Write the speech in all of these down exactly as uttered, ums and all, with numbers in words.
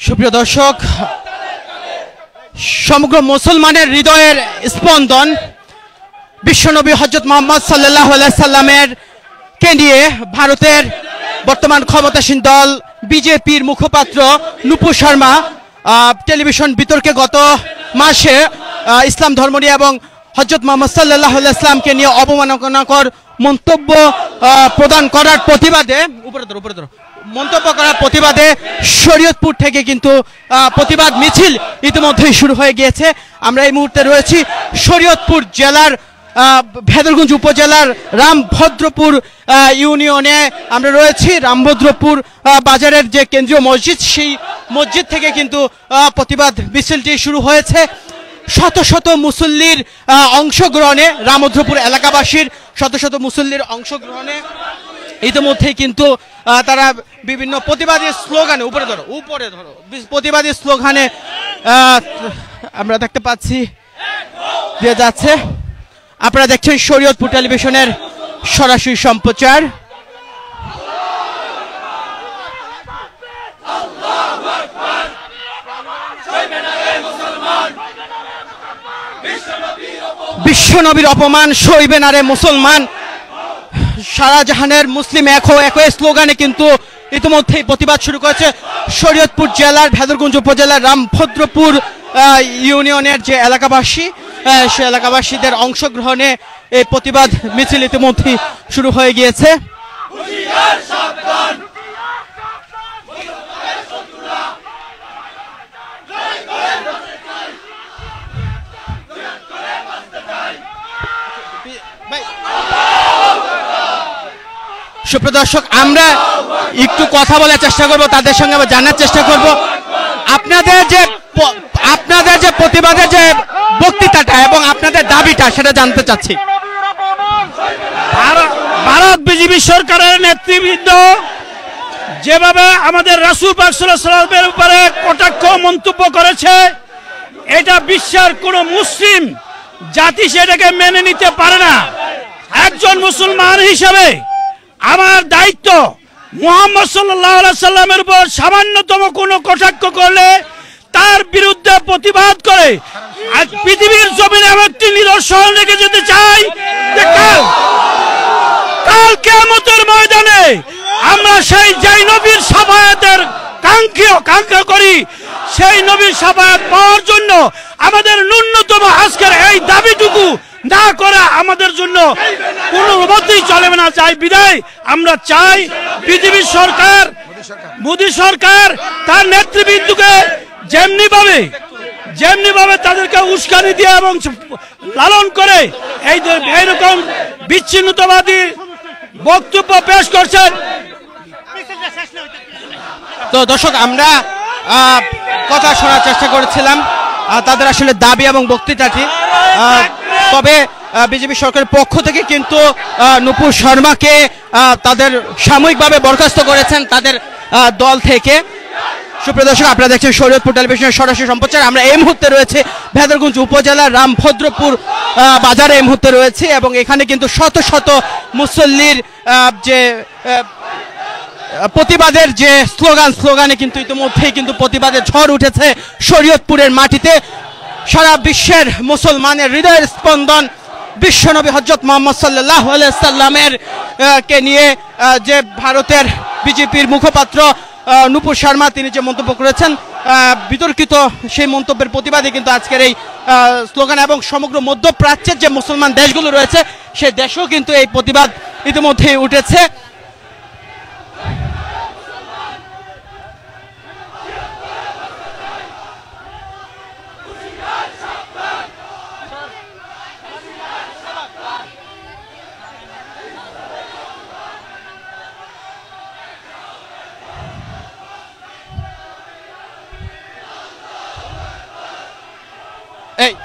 সুপ্রিয় দর্শক, সমগ্র মুসলমানের হৃদয়ের স্পন্দন বিশ্বনবী হযরত মুহাম্মদ সাল্লাল্লাহু আলাইহি সাল্লামের কে নিয়ে ভারতের বর্তমান ক্ষমতাসীন দল বিজেপির মুখপাত্র নুপুর শর্মা টেলিভিশন বিতর্কে গত মাসে ইসলাম ধর্ম নিয়ে এবং হযরত মুহাম্মদ সাল্লাল্লাহু আলাইহি সাল্লামকে নিয়ে অবমাননাকর মন্তব্য প্রদান করার প্রতিবাদে উপরে ধরো উপরে ধরো মন্তব্য করার প্রতিবাদে শরীয়তপুর থেকে কিন্তু প্রতিবাদ মিছিল ইতিমধ্যেই শুরু হয়ে গিয়েছে। আমরা এই মুহূর্তে রয়েছি শরীয়তপুর জেলার ভেদরগঞ্জ উপজেলার রামভদ্রপুর ইউনিয়নে। আমরা রয়েছি রামভদ্রপুর বাজারের যে কেন্দ্রীয় মসজিদ, সেই মসজিদ থেকে কিন্তু প্রতিবাদ মিছিলটি শুরু হয়েছে। শত শত মুসল্লির অংশগ্রহণে, রামভদ্রপুর এলাকাবাসীর শত শত মুসল্লির অংশগ্রহণে ইতিমধ্যেই কিন্তু তারা বিভিন্ন প্রতিবাদী স্লোগানে উপরে ধরো উপরে ধরো প্রতিবাদী স্লোগানে আমরা দেখতে পাচ্ছি দিয়ে যাচ্ছে। আপনারা দেখছেন শরীয়তপুর টেলিভিশনের সরাসরি সম্প্রচার। বিশ্বনবীর অপমান সইবে না রে মুসলমান, শাহজাহানের মুসলিম এক হো এক স্লোগানে কিন্তু ইতিমধ্যেই প্রতিবাদ শুরু করেছে শরীয়তপুর জেলার ভেদরগঞ্জ উপজেলার রামভদ্রপুর ইউনিয়নের যে এলাকাবাসী, সে এলাকাবাসীদের অংশগ্রহণে এই প্রতিবাদ মিছিল ইতিমধ্যেই শুরু হয়ে গিয়েছে। সুপ্রিয় দর্শক, আমরা একটু কথা বলার চেষ্টা করব, তাদের সঙ্গে আমরা জানার চেষ্টা করব আপনাদের যে আপনাদের যে প্রতিবাদের যে বক্তৃতাটা এবং আপনাদের দাবিটা সেটা জানতে চাচ্ছি। ভারত বিজেপি সরকারের নেতৃবৃন্দ যেভাবে আমাদের রাসূল পাক সাল্লাল্লাহু আলাইহি ওয়াসাল্লামের উপরে কটাক্ষ মন্তব্য করেছে, এটা বিশ্বের কোন মুসলিম জাতি সেটাকে মেনে নিতে পারে না। একজন মুসলমান হিসাবে আমার দায়িত্ব মুহাম্মদ সাল্লাল্লাহু আলাইহি সাল্লামের উপর সামান্যতম কোনো কটাক্ষ করলে তার বিরুদ্ধে প্রতিবাদ করে আজ পৃথিবীর জমিনে একটি নিদর্শন রেখে যেতে চাই। কাল কিয়ামতের ময়দানে আমরা সেই যেই নবীর শাফায়াতের কাঙ্ক্ষা কাঙ্ক্ষা করি, সেই নবীর শাফায়াত পাওয়ার জন্য আমাদের ন্যূনতম আজকের এই দাবিটুকু না করা আমাদের জন্য কোনো মতেই চলবে না। চাই বিদায় আমরা চাই পৃথিবীর সরকার মোদী সরকার তার নেতৃবৃন্দকে যেমনি ভাবে যেমনি ভাবে তাদেরকে উস্কানি দিয়ে এবং লালন করে এই এইরকম বিচ্ছিন্নতাবাদী বক্তব্য পেশ করছেন। তো দর্শক, আমরা কথা শোনার চেষ্টা করেছিলাম তাদের আসলে দাবি এবং বক্তৃতাটি, তবে বিজেপি সরকারের পক্ষ থেকে কিন্তু নুপুর শর্মাকে তাদের সাময়িকভাবে বরখাস্ত করেছেন তাদের দল থেকে। সুপ্রিয় দর্শক, আপনারা দেখছেন শরীয়তপুর টেলিভিশনের সরাসরি সম্প্রচার। আমরা এই মুহূর্তে রয়েছে ভেদরগঞ্জ উপজেলার রামভদ্রপুর বাজারে এই মুহূর্তে রয়েছে এবং এখানে কিন্তু শত শত মুসল্লির যে প্রতিবাদের যে স্লোগান স্লোগানে কিন্তু ইতিমধ্যেই কিন্তু প্রতিবাদের ঝড় উঠেছে শরীয়তপুরের মাটিতে। সারা বিশ্বের মুসলমানের হৃদয়ের স্পন্দন বিশ্বনবী হযরত মুহাম্মদ সাল্লাল্লাহু আলাইহি সাল্লামের কে নিয়ে যে ভারতের বিজেপির মুখপাত্র নুপুর শর্মা তিনি যে মন্তব্য করেছেন, বিতর্কিত সেই মন্তব্যের প্রতিবাদে কিন্তু আজকের এই স্লোগান এবং সমগ্র মধ্যপ্রাচ্যের যে মুসলমান দেশগুলো রয়েছে সেই দেশেও কিন্তু এই প্রতিবাদ ইতিমধ্যেই উঠেছে। এই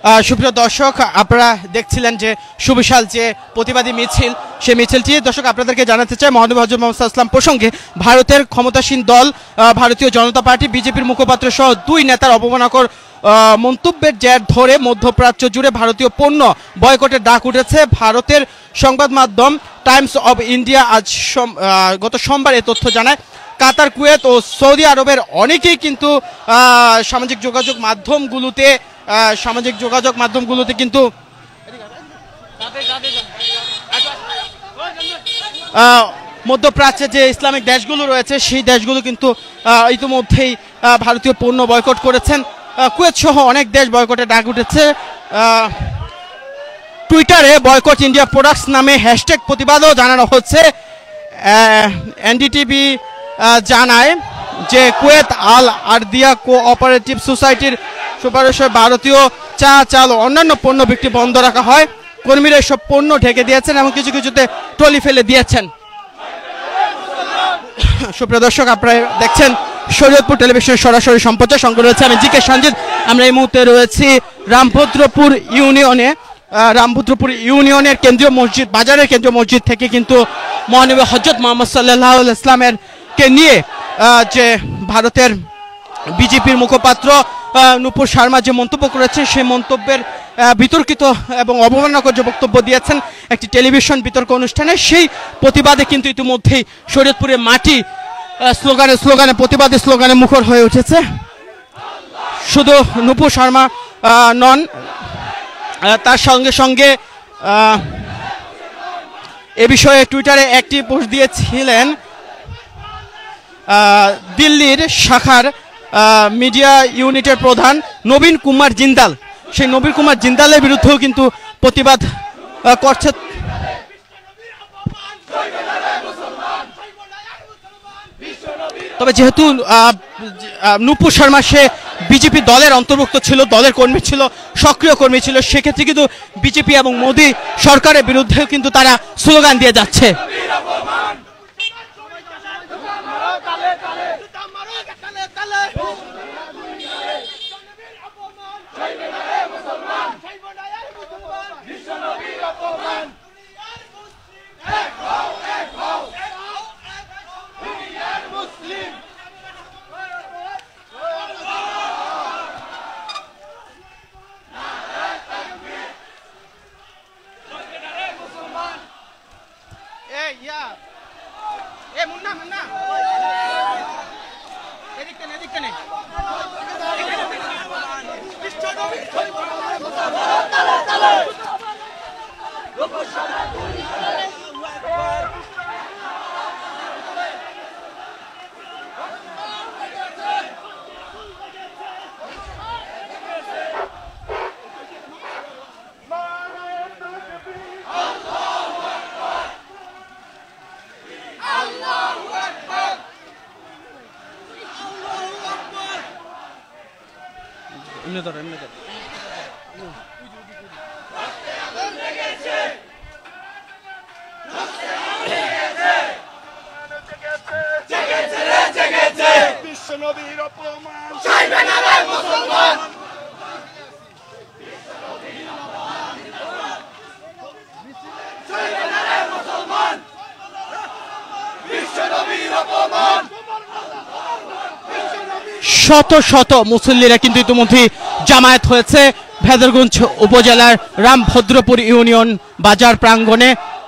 সুপ্রিয় দর্শক, আপনারা দেখছিলেন যে সুবিশাল যে প্রতিবাদী মিছিল, সেই মিছিলটি দর্শক আপনাদেরকে জানাতে চাই মহানবী হযরত মুহাম্মদ সাল্লাল্লাহু আলাইহি ওয়াসাল্লাম প্রসঙ্গে ভারতের ক্ষমতাসীন দল ভারতীয় জনতা পার্টি বিজেপির মুখপাত্র সহ দুই নেতার অবমাননাকর মন্তব্যের জের ধরে মধ্যপ্রাচ্য জুড়ে ভারতীয় পণ্য বয়কটের ডাক উঠেছে। ভারতের সংবাদ মাধ্যম টাইমস অব ইন্ডিয়া আজ গত সোমবার এই তথ্য জানায়। কাতার, কুয়েত ও সৌদি আরবের অনেকেই কিন্তু সামাজিক যোগাযোগ মাধ্যমগুলোতে সামাজিক যোগাযোগ মাধ্যমগুলোতে কিন্তু মধ্যপ্রাচ্যে যে ইসলামিক দেশগুলো রয়েছে সেই দেশগুলো কিন্তু ইতিমধ্যেই ভারতীয় পণ্য বয়কট করেছেন। কুয়েত সহ অনেক দেশ বয়কটের ডাক উঠেছে। টুইটারে বয়কট ইন্ডিয়া প্রোডাক্টস নামে হ্যাশট্যাগ প্রতিবাদও জানানো হচ্ছে। এনডিটিভি জানায় যে কুয়েত আল আরদিয়া কোঅপারেটিভ সোসাইটির সুপারিশে ভারতীয় চা, চাল ও অন্যান্য পণ্য বিক্রি বন্ধ রাখা হয়। কর্মীরা এসব পণ্য ঢেকে দিয়েছেন এবং কিছু কিছুতে টলি ফেলে দিয়েছেন। সুপ্রিয় দর্শক, আপনারা দেখছেন শরীয়তপুর টেলিভিশনের সরাসরি সম্প্রচার। সঙ্গে রয়েছে আমি জি কে সঞ্জিত। আমরা এই মুহূর্তে রয়েছি রামভদ্রপুর ইউনিয়নে। রামভদ্রপুর ইউনিয়নের কেন্দ্রীয় মসজিদ, বাজারের কেন্দ্রীয় মসজিদ থেকে কিন্তু মহানবী হযরত মুহাম্মদ সাল্লাল্লাহু আলাইহি ওয়াসাল্লামের কে নিয়ে যে ভারতের বিজেপির মুখপাত্র নূপুর শর্মা যে মন্তব্য করেছেন, সেই মন্তব্যের বিতর্কিত এবং অবমাননাকর যে বক্তব্য দিয়েছেন একটি টেলিভিশন বিতর্ক অনুষ্ঠানে, সেই প্রতিবাদে কিন্তু ইতিমধ্যেই শরীয়তপুরের মাটি স্লোগানে স্লোগানে প্রতিবাদী স্লোগানে মুখর হয়ে উঠেছে। শুধু নূপুর শর্মা নন, তার সঙ্গে সঙ্গে এ বিষয়ে টুইটারে একটি পোস্ট দিয়েছিলেন দিল্লির শাখার মিডিয়া ইউনিটের প্রধান নবীন কুমার জিন্দাল। সেই নবীন কুমার জিন্দালের বিরুদ্ধেও কিন্তু প্রতিবাদ করছে। তবে যেহেতু নূপুর শর্মা সে বিজেপি দলের অন্তর্ভুক্ত ছিল, দলের কর্মী ছিল, সক্রিয় কর্মী ছিল, সেক্ষেত্রে কিন্তু বিজেপি এবং মোদী সরকারের বিরুদ্ধেও কিন্তু তারা স্লোগান দিয়ে যাচ্ছে। শত শত মুসল্লিরা কিন্তু ইতিমধ্যে জামায়াত হয়েছে ভেদরগঞ্জ উপজেলার রামভদ্রপুর ইউনিয়ন বাজার প্রাঙ্গণে।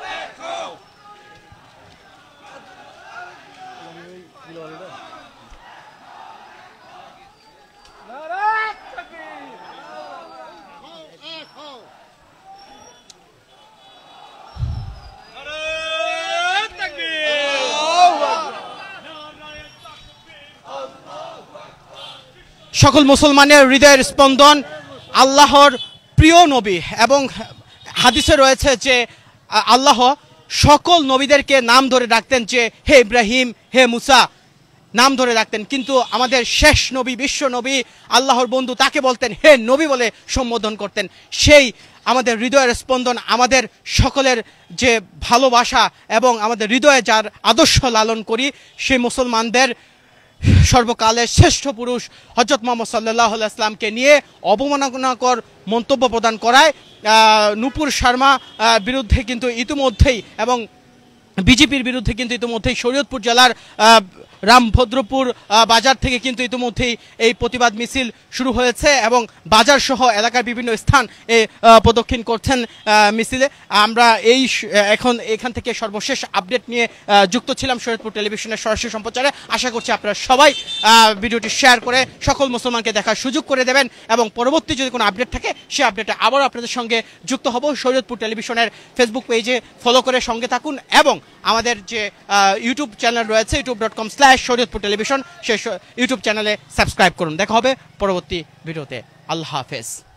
সকল মুসলমানের হৃদয়ের স্পন্দন আল্লাহর প্রিয় নবী, এবং হাদিসে রয়েছে যে আল্লাহ সকল নবীদেরকে নাম ধরে ডাকতেন, যে হে ইব্রাহিম, হে মুসা, নাম ধরে ডাকতেন। কিন্তু আমাদের শেষ নবী, বিশ্ব নবী, আল্লাহর বন্ধু, তাকে বলতেন হে নবী বলে সম্বোধন করতেন। সেই আমাদের হৃদয়ের স্পন্দন, আমাদের সকলের যে ভালোবাসা এবং আমাদের হৃদয়ে যার আদর্শ লালন করি, সেই মুসলমানদের সর্বকালের শ্রেষ্ঠ পুরুষ হযরত মুহাম্মদ সাল্লাল্লাহু আলাইহি ওয়াসাল্লামকে নিয়ে অবমাননাকর মন্তব্য প্রদান করায় নূপুর শর্মা বিরুদ্ধে কিন্তু ইতিমধ্যেই এবং বিজেপির বিরুদ্ধে কিন্তু ইতিমধ্যেই শরীয়তপুর জেলার রামভদ্রপুর বাজার থেকে কিন্তু ইতিমধ্যেই এই প্রতিবাদ মিছিল শুরু হয়েছে এবং বাজার সহ এলাকার বিভিন্ন স্থান এ প্রদক্ষিণ করছেন মিছিলে। আমরা এই এখন এখান থেকে সর্বশেষ আপডেট নিয়ে যুক্ত ছিলাম শরীয়তপুর টেলিভিশনের সরাসরি সম্প্রচারে। আশা করছি আপনারা সবাই ভিডিওটি শেয়ার করে সকল মুসলমানকে দেখার সুযোগ করে দেবেন এবং পরবর্তী যদি কোনো আপডেট থাকে সেই আপডেটে আবারও আপনাদের সঙ্গে যুক্ত হব। শরীয়তপুর টেলিভিশনের ফেসবুক পেজে ফলো করে সঙ্গে থাকুন এবং আমাদের যে ইউটিউব চ্যানেল রয়েছে YouTube dot com slash Shariatpur television সেই ইউটিউব চ্যানেলে সাবস্ক্রাইব করুন। দেখা হবে পরবর্তী ভিডিওতে। আল্লাহ হাফেজ।